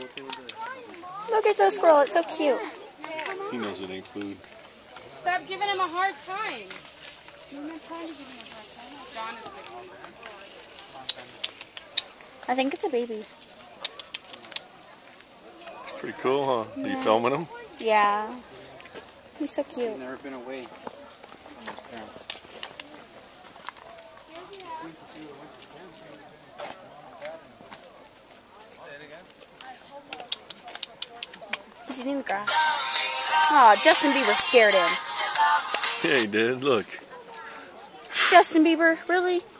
Look at the squirrel, it's so cute. He knows it ain't food. Stop giving him a hard time. You're not trying to give him a hard time. John is I think it's a baby. It's pretty cool, huh? Yeah. Are you filming him? Yeah. He's so cute. He's never been away from his parents. He's eating the grass. Oh, Justin Bieber scared him. Yeah, he did. Look. Justin Bieber, really?